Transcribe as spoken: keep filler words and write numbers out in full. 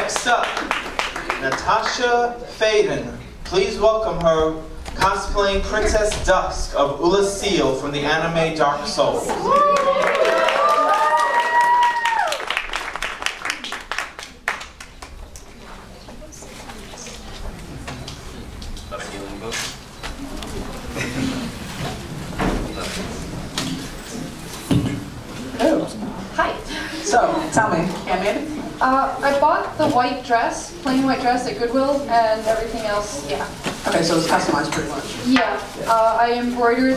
Next up, Natasha Faden. Please welcome her cosplaying Princess Dusk of Ula Seal from the anime Dark Souls. Oh, Hi. so tell me, handmade? Uh, I bought the white dress, plain white dress at Goodwill, and everything else, yeah. Okay, so it's customized pretty much. Yeah, uh, I embroidered